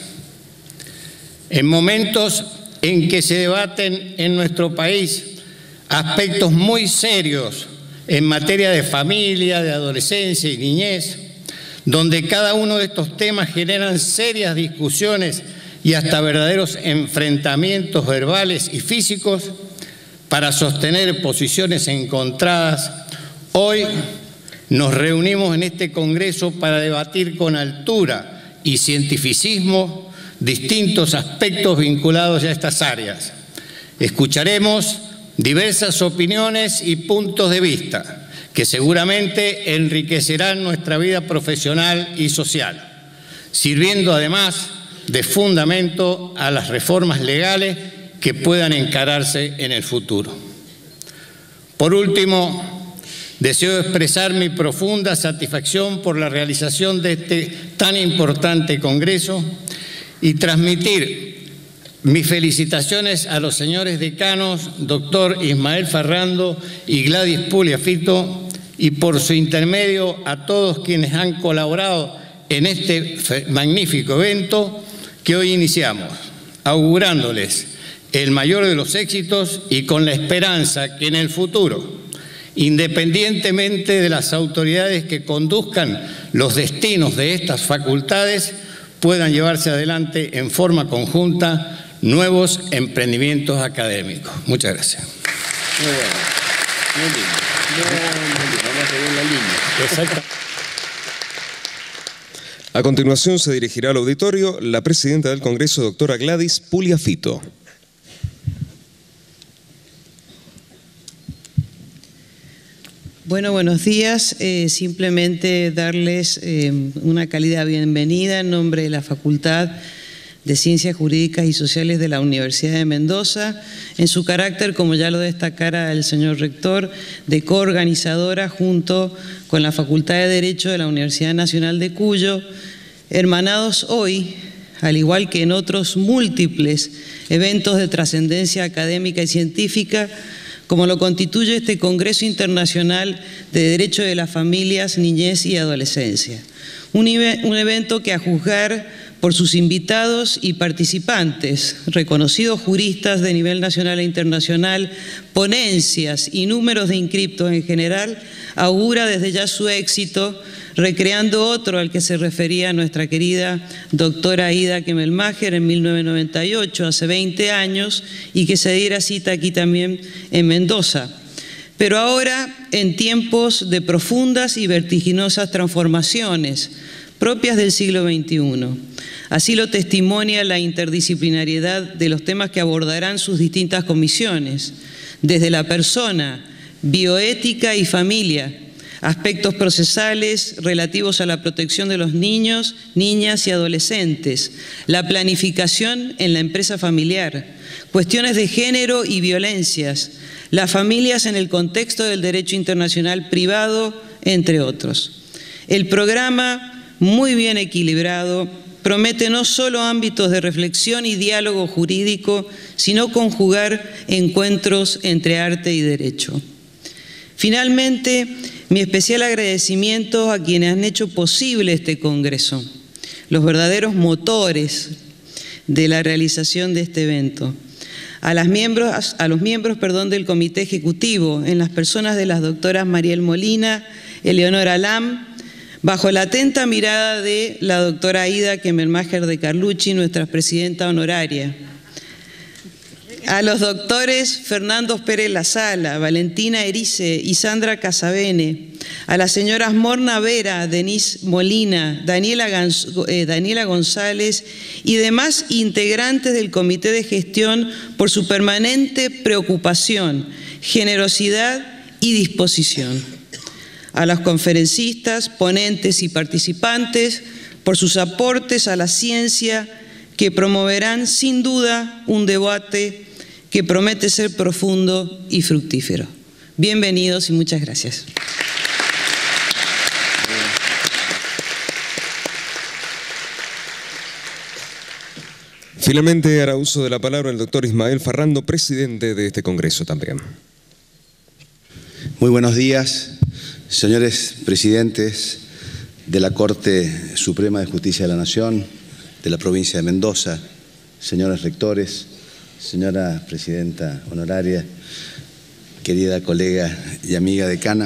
En momentos en que se debaten en nuestro país aspectos muy serios en materia de familia, de adolescencia y niñez, donde cada uno de estos temas generan serias discusiones y hasta verdaderos enfrentamientos verbales y físicos para sostener posiciones encontradas, hoy nos reunimos en este Congreso para debatir con altura y cientificismo distintos aspectos vinculados a estas áreas. Escucharemos diversas opiniones y puntos de vista que seguramente enriquecerán nuestra vida profesional y social, sirviendo además de fundamento a las reformas legales que puedan encararse en el futuro. Por último, deseo expresar mi profunda satisfacción por la realización de este tan importante Congreso y transmitir mis felicitaciones a los señores decanos, doctor Ismael Ferrando y Gladys Pugliafito, y por su intermedio a todos quienes han colaborado en este magnífico evento que hoy iniciamos, augurándoles el mayor de los éxitos y con la esperanza que en el futuro, independientemente de las autoridades que conduzcan los destinos de estas facultades, puedan llevarse adelante en forma conjunta nuevos emprendimientos académicos. Muchas gracias. Muy bueno. Muy lindo. Muy lindo. Vamos a seguir la línea. Exacto. A continuación se dirigirá al auditorio la presidenta del Congreso, doctora Gladys Pugliafito. Bueno, buenos días. Eh, simplemente darles eh, una cálida bienvenida en nombre de la Facultad de Ciencias Jurídicas y Sociales de la Universidad de Mendoza, en su carácter, como ya lo destacara el señor rector, de coorganizadora junto con la Facultad de Derecho de la Universidad Nacional de Cuyo, hermanados hoy, al igual que en otros múltiples eventos de trascendencia académica y científica, como lo constituye este Congreso Internacional de Derecho de las Familias, Niñez y Adolescencia. Un, un evento que, a juzgar por sus invitados y participantes, reconocidos juristas de nivel nacional e internacional, ponencias y números de inscriptos en general, augura desde ya su éxito, recreando otro al que se refería nuestra querida doctora Aida Kemelmacher en mil novecientos noventa y ocho, hace veinte años, y que se diera cita aquí también en Mendoza. Pero ahora, en tiempos de profundas y vertiginosas transformaciones propias del siglo veintiuno. Así lo testimonia la interdisciplinariedad de los temas que abordarán sus distintas comisiones, desde la persona, bioética y familia, aspectos procesales relativos a la protección de los niños, niñas y adolescentes, la planificación en la empresa familiar, cuestiones de género y violencias, las familias en el contexto del derecho internacional privado, entre otros. El programa, muy bien equilibrado, promete no solo ámbitos de reflexión y diálogo jurídico, sino conjugar encuentros entre arte y derecho. Finalmente, mi especial agradecimiento a quienes han hecho posible este Congreso, los verdaderos motores de la realización de este evento. A, las miembros, a los miembros perdón, del Comité Ejecutivo, en las personas de las doctoras Mariel Molina, Eleonora Lam, bajo la atenta mirada de la doctora Aida Kemmermacher de Carlucci, nuestra presidenta honoraria. A los doctores Fernando Pérez Lazala, Valentina Erice y Sandra Casabene, a las señoras Morna Vera, Denise Molina, Daniela, eh, Daniela González y demás integrantes del Comité de Gestión por su permanente preocupación, generosidad y disposición. A los conferencistas, ponentes y participantes por sus aportes a la ciencia que promoverán sin duda un debate que promete ser profundo y fructífero. Bienvenidos y muchas gracias. Finalmente hará uso de la palabra el doctor Ismael Farrando, presidente de este Congreso también. Muy buenos días, señores presidentes de la Corte Suprema de Justicia de la Nación, de la provincia de Mendoza, señores rectores, señora presidenta honoraria, querida colega y amiga decana,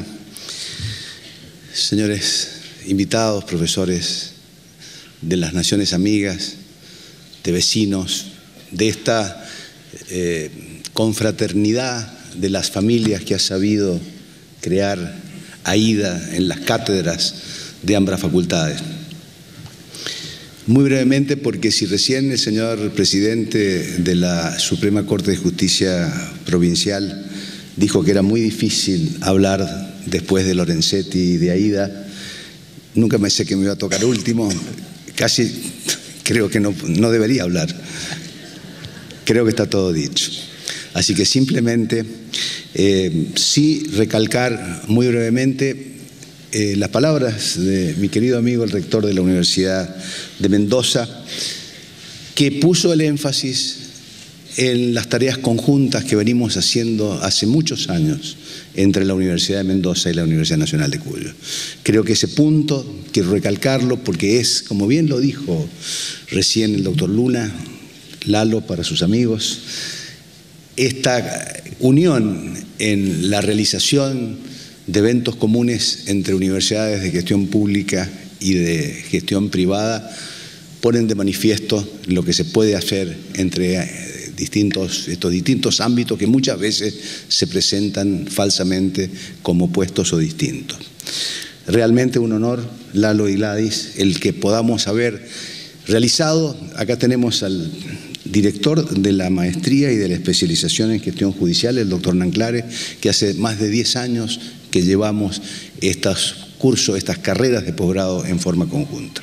señores invitados, profesores de las naciones amigas, de vecinos, de esta eh, confraternidad de las familias que ha sabido crear Aida en las cátedras de ambas facultades. Muy brevemente, porque si recién el señor presidente de la Suprema Corte de Justicia Provincial dijo que era muy difícil hablar después de Lorenzetti y de Aida, nunca pensé que me iba a tocar último, casi creo que no, no debería hablar, creo que está todo dicho. Así que simplemente, eh, sí recalcar muy brevemente Eh, las palabras de mi querido amigo, el rector de la Universidad de Mendoza, que puso el énfasis en las tareas conjuntas que venimos haciendo hace muchos años entre la Universidad de Mendoza y la Universidad Nacional de Cuyo. Creo que ese punto, quiero recalcarlo porque es, como bien lo dijo recién el doctor Luna, Lalo para sus amigos, esta unión en la realización de eventos comunes entre universidades de gestión pública y de gestión privada ponen de manifiesto lo que se puede hacer entre distintos, estos distintos ámbitos que muchas veces se presentan falsamente como opuestos o distintos. Realmente un honor, Lalo y Gladys, el que podamos haber realizado. Acá tenemos al director de la maestría y de la especialización en gestión judicial, el doctor Nanclare, que hace más de diez años que llevamos estos cursos, estas carreras de posgrado en forma conjunta.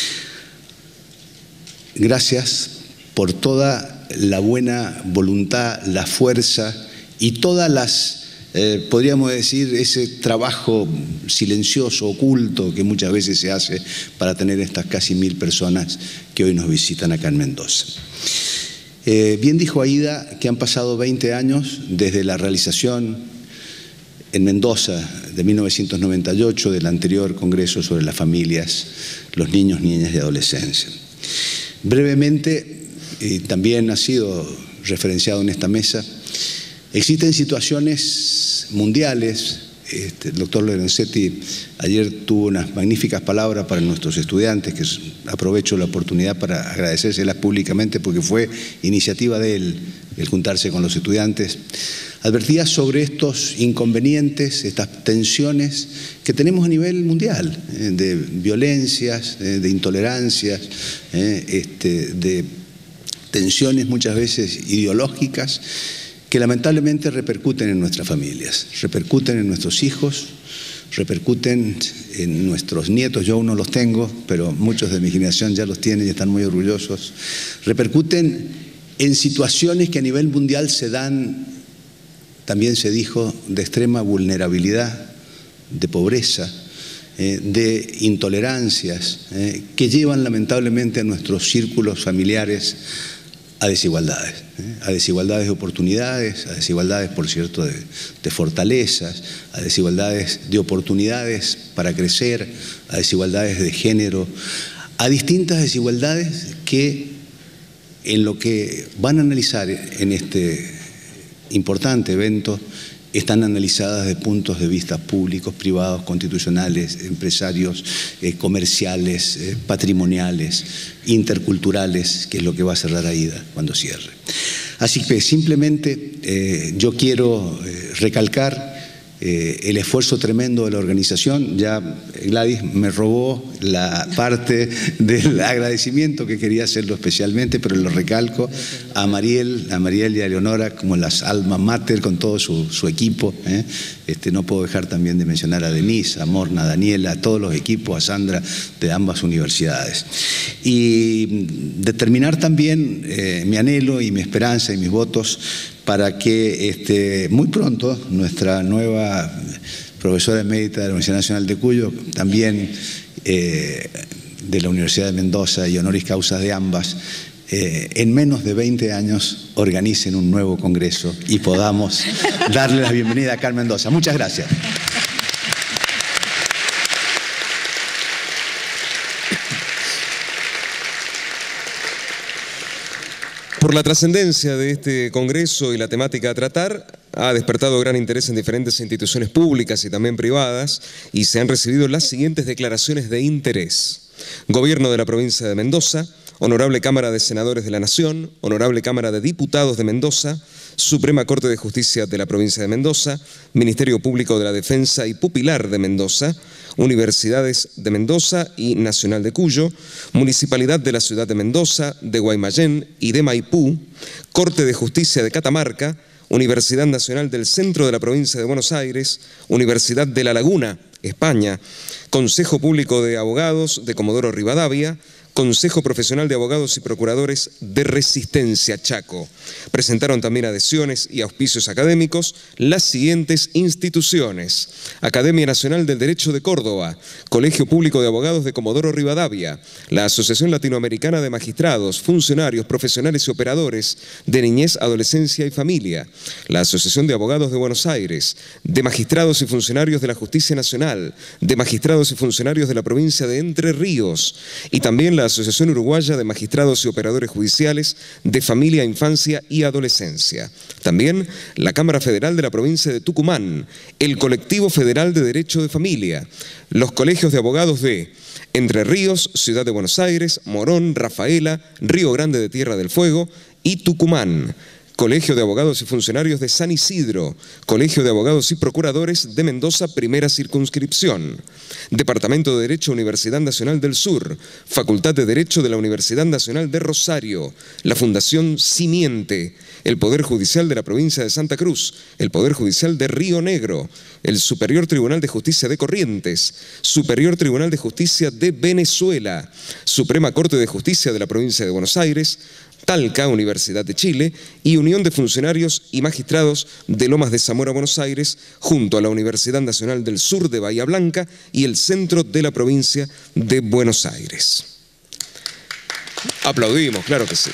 Gracias por toda la buena voluntad, la fuerza y todas las, eh, podríamos decir, ese trabajo silencioso, oculto que muchas veces se hace para tener estas casi mil personas que hoy nos visitan acá en Mendoza. Eh, bien dijo Aida que han pasado veinte años desde la realización en Mendoza de mil novecientos noventa y ocho del anterior Congreso sobre las familias, los niños, niñas y adolescencia. Brevemente, y también ha sido referenciado en esta mesa, existen situaciones mundiales. Este, el doctor Lorenzetti ayer tuvo unas magníficas palabras para nuestros estudiantes, que aprovecho la oportunidad para agradecérselas públicamente porque fue iniciativa de él el juntarse con los estudiantes. Advertía sobre estos inconvenientes, estas tensiones que tenemos a nivel mundial, eh, de violencias, eh, de intolerancias, eh, este, de tensiones muchas veces ideológicas que lamentablemente repercuten en nuestras familias, repercuten en nuestros hijos, repercuten en nuestros nietos. Yo aún no los tengo, pero muchos de mi generación ya los tienen y están muy orgullosos. Repercuten en situaciones que a nivel mundial se dan, también se dijo, de extrema vulnerabilidad, de pobreza, eh, de intolerancias eh, que llevan lamentablemente a nuestros círculos familiares a desigualdades, ¿eh? a desigualdades de oportunidades, a desigualdades, por cierto, de, de fortalezas, a desigualdades de oportunidades para crecer, a desigualdades de género, a distintas desigualdades que en lo que van a analizar en este importante evento están analizadas desde puntos de vista públicos, privados, constitucionales, empresarios, eh, comerciales, eh, patrimoniales, interculturales, que es lo que va a cerrar AIDA cuando cierre. Así que simplemente eh, yo quiero eh, recalcar eh, el esfuerzo tremendo de la organización. Ya Gladys me robó la parte del agradecimiento que quería hacerlo especialmente, pero lo recalco a Mariel, a Mariel y a Leonora como las alma mater con todo su, su equipo. ¿eh? Este, no puedo dejar también de mencionar a Denise, a Morna, a Daniela, a todos los equipos, a Sandra de ambas universidades. Y determinar también eh, mi anhelo y mi esperanza y mis votos para que este, muy pronto nuestra nueva profesora emérita de la Universidad Nacional de Cuyo, también eh, de la Universidad de Mendoza y honoris causa de ambas, eh, en menos de veinte años organicen un nuevo congreso y podamos darle la bienvenida a Carmen Mendoza. Muchas gracias. Por la trascendencia de este congreso y la temática a tratar, ha despertado gran interés en diferentes instituciones públicas y también privadas, y se han recibido las siguientes declaraciones de interés. Gobierno de la provincia de Mendoza, Honorable Cámara de Senadores de la Nación, Honorable Cámara de Diputados de Mendoza, Suprema Corte de Justicia de la provincia de Mendoza, Ministerio Público de la Defensa y Pupilar de Mendoza, Universidades de Mendoza y Nacional de Cuyo, Municipalidad de la Ciudad de Mendoza, de Guaymallén y de Maipú, Corte de Justicia de Catamarca, Universidad Nacional del Centro de la Provincia de Buenos Aires, Universidad de La Laguna, España, Consejo Público de Abogados de Comodoro Rivadavia, Consejo Profesional de Abogados y Procuradores de Resistencia, Chaco. Presentaron también adhesiones y auspicios académicos las siguientes instituciones: Academia Nacional del Derecho de Córdoba, Colegio Público de Abogados de Comodoro Rivadavia, la Asociación Latinoamericana de Magistrados, Funcionarios, Profesionales y Operadores de Niñez, Adolescencia y Familia, la Asociación de Abogados de Buenos Aires, de Magistrados y Funcionarios de la Justicia Nacional, de Magistrados y Funcionarios de la Provincia de Entre Ríos, y también la Asociación Uruguaya de Magistrados y Operadores Judiciales de Familia, Infancia y Adolescencia. También la Cámara Federal de la Provincia de Tucumán, el Colectivo Federal de Derecho de Familia, los colegios de abogados de Entre Ríos, Ciudad de Buenos Aires, Morón, Rafaela, Río Grande de Tierra del Fuego y Tucumán. Colegio de Abogados y Funcionarios de San Isidro, Colegio de Abogados y Procuradores de Mendoza, Primera Circunscripción, Departamento de Derecho, Universidad Nacional del Sur, Facultad de Derecho de la Universidad Nacional de Rosario, la Fundación Simiente, el Poder Judicial de la Provincia de Santa Cruz, el Poder Judicial de Río Negro, el Superior Tribunal de Justicia de Corrientes, Superior Tribunal de Justicia de Venezuela, Suprema Corte de Justicia de la Provincia de Buenos Aires, Talca, Universidad de Chile, y Unión de Funcionarios y Magistrados de Lomas de Zamora, Buenos Aires, junto a la Universidad Nacional del Sur de Bahía Blanca y el Centro de la Provincia de Buenos Aires. Aplaudimos, claro que sí.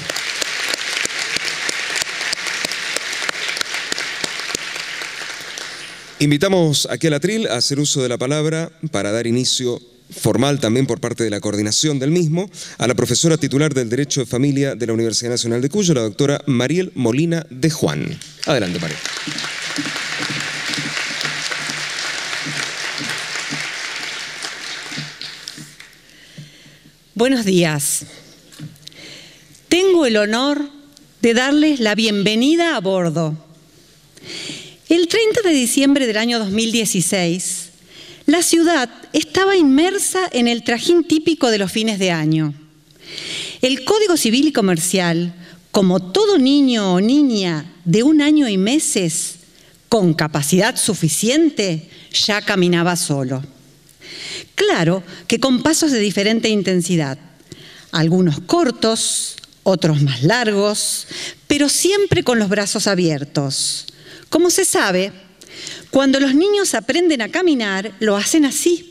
Invitamos aquí al atril a hacer uso de la palabra para dar inicio formal también por parte de la coordinación del mismo, a la profesora titular del Derecho de Familia de la Universidad Nacional de Cuyo, la doctora Mariel Molina de Juan. Adelante, Mariel. Buenos días. Tengo el honor de darles la bienvenida a bordo. El treinta de diciembre del año dos mil dieciséis, la ciudad estaba inmersa en el trajín típico de los fines de año. El Código Civil y Comercial, como todo niño o niña de un año y meses con capacidad suficiente, ya caminaba solo. Claro que con pasos de diferente intensidad, algunos cortos, otros más largos, pero siempre con los brazos abiertos. Como se sabe, cuando los niños aprenden a caminar, lo hacen así,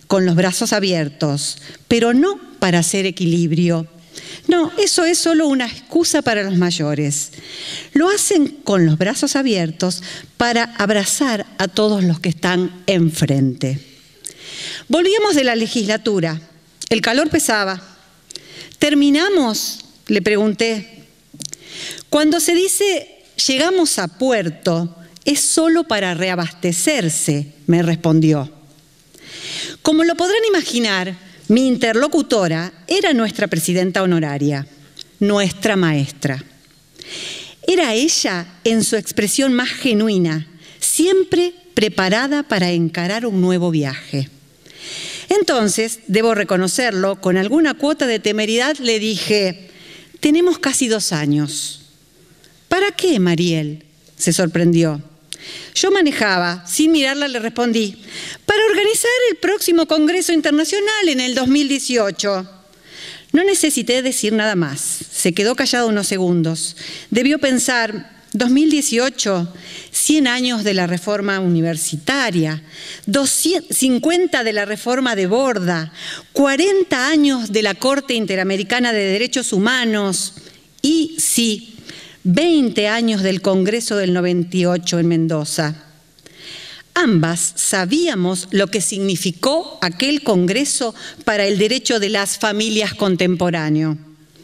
con los brazos abiertos, pero no para hacer equilibrio. No, eso es solo una excusa para los mayores. Lo hacen con los brazos abiertos para abrazar a todos los que están enfrente. Volvíamos de la legislatura. El calor pesaba. ¿Terminamos?, le pregunté. Cuando se dice llegamos a puerto, es solo para reabastecerse, me respondió. Como lo podrán imaginar, mi interlocutora era nuestra presidenta honoraria, nuestra maestra. Era ella en su expresión más genuina, siempre preparada para encarar un nuevo viaje. Entonces, debo reconocerlo, con alguna cuota de temeridad le dije, tenemos casi dos años. ¿Para qué, Mariel?, se sorprendió. Yo manejaba, sin mirarla le respondí, para organizar el próximo Congreso Internacional en el dos mil dieciocho. No necesité decir nada más, se quedó callado unos segundos. Debió pensar, dos mil dieciocho, cien años de la reforma universitaria, doscientos cincuenta de la reforma de Borda, cuarenta años de la Corte Interamericana de Derechos Humanos y, sí, veinte años del Congreso del noventa y ocho en Mendoza. Ambas sabíamos lo que significó aquel Congreso para el derecho de las familias contemporáneo.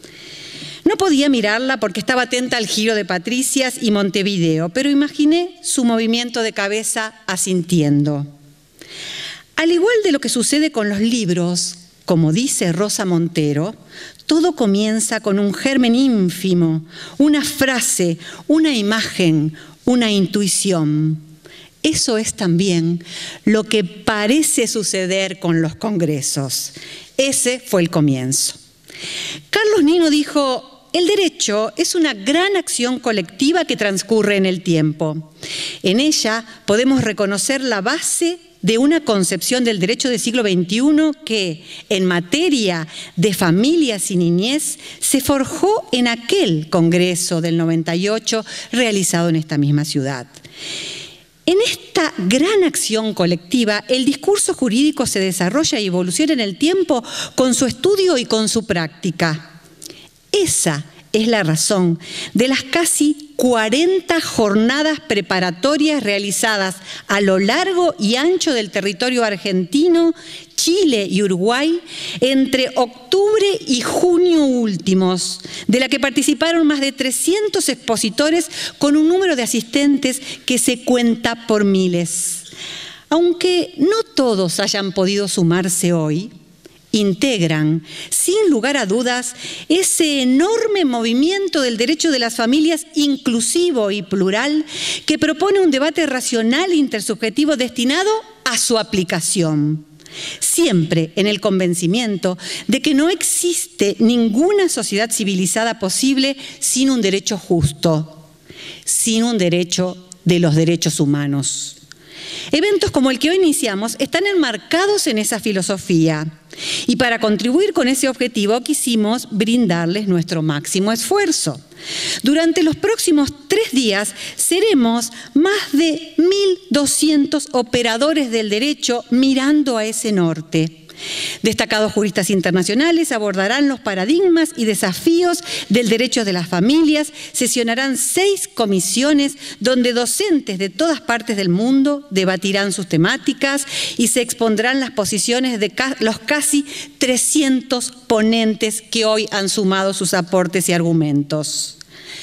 No podía mirarla porque estaba atenta al giro de Patricias y Montevideo, pero imaginé su movimiento de cabeza asintiendo. Al igual de lo que sucede con los libros, como dice Rosa Montero, todo comienza con un germen ínfimo, una frase, una imagen, una intuición. Eso es también lo que parece suceder con los congresos. Ese fue el comienzo. Carlos Nino dijo, el derecho es una gran acción colectiva que transcurre en el tiempo. En ella podemos reconocer la base de una concepción del derecho del siglo veintiuno que, en materia de familias y niñez, se forjó en aquel Congreso del noventa y ocho realizado en esta misma ciudad. En esta gran acción colectiva, el discurso jurídico se desarrolla y evoluciona en el tiempo con su estudio y con su práctica. Esa es la razón de las casi cuarenta jornadas preparatorias realizadas a lo largo y ancho del territorio argentino, Chile y Uruguay entre octubre y junio últimos, de la que participaron más de trescientos expositores con un número de asistentes que se cuenta por miles. Aunque no todos hayan podido sumarse hoy, integran, sin lugar a dudas, ese enorme movimiento del derecho de las familias inclusivo y plural que propone un debate racional e intersubjetivo destinado a su aplicación. Siempre en el convencimiento de que no existe ninguna sociedad civilizada posible sin un derecho justo, sin un derecho de los derechos humanos. Eventos como el que hoy iniciamos están enmarcados en esa filosofía y para contribuir con ese objetivo quisimos brindarles nuestro máximo esfuerzo. Durante los próximos tres días seremos más de mil doscientos operadores del derecho mirando a ese norte. Destacados juristas internacionales abordarán los paradigmas y desafíos del derecho de las familias, sesionarán seis comisiones donde docentes de todas partes del mundo debatirán sus temáticas y se expondrán las posiciones de los casi trescientos ponentes que hoy han sumado sus aportes y argumentos.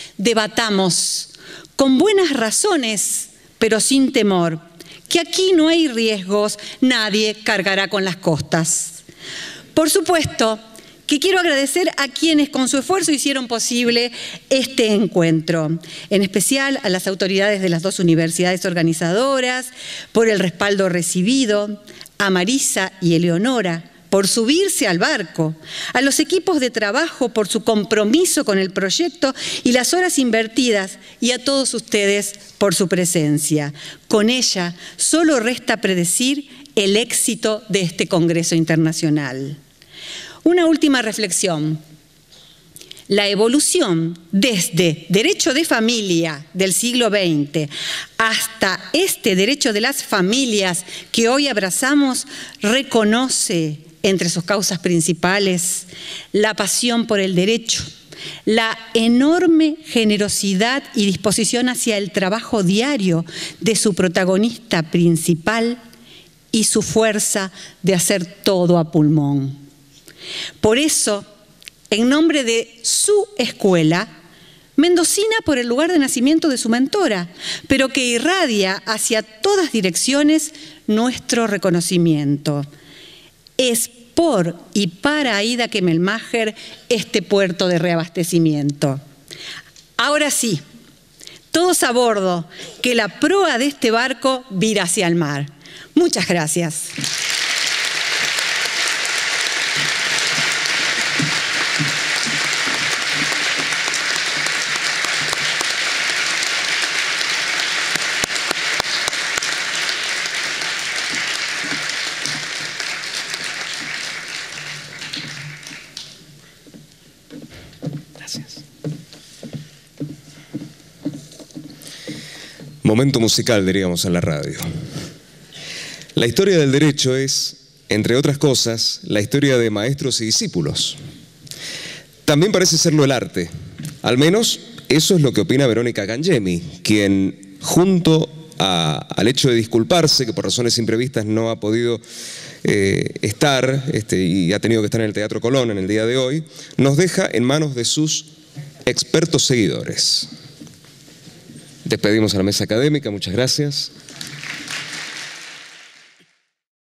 Debatamos con buenas razones, pero sin temor, que aquí no hay riesgos, nadie cargará con las costas. Por supuesto que quiero agradecer a quienes con su esfuerzo hicieron posible este encuentro, en especial a las autoridades de las dos universidades organizadoras por el respaldo recibido, a Marisa y Eleonora por subirse al barco, a los equipos de trabajo por su compromiso con el proyecto y las horas invertidas, y a todos ustedes por su presencia. Con ella solo resta predecir el éxito de este Congreso Internacional. Una última reflexión. la evolución desde derecho de familia del siglo veinte hasta este derecho de las familias que hoy abrazamos reconoce entre sus causas principales la pasión por el derecho, la enorme generosidad y disposición hacia el trabajo diario de su protagonista principal y su fuerza de hacer todo a pulmón. Por eso, en nombre de su escuela, mendocina por el lugar de nacimiento de su mentora, pero que irradia hacia todas direcciones nuestro reconocimiento. Es por y para Aida Kemelmacher este puerto de reabastecimiento. Ahora sí, todos a bordo, que la proa de este barco vira hacia el mar. Muchas gracias. Momento musical, diríamos, en la radio. La historia del derecho es, entre otras cosas, la historia de maestros y discípulos. También parece serlo el arte. Al menos eso es lo que opina Verónica Cangemi, quien, junto a, al hecho de disculparse, que por razones imprevistas no ha podido eh, estar este, y ha tenido que estar en el Teatro Colón en el día de hoy, nos deja en manos de sus expertos seguidores. Despedimos a la mesa académica, muchas gracias.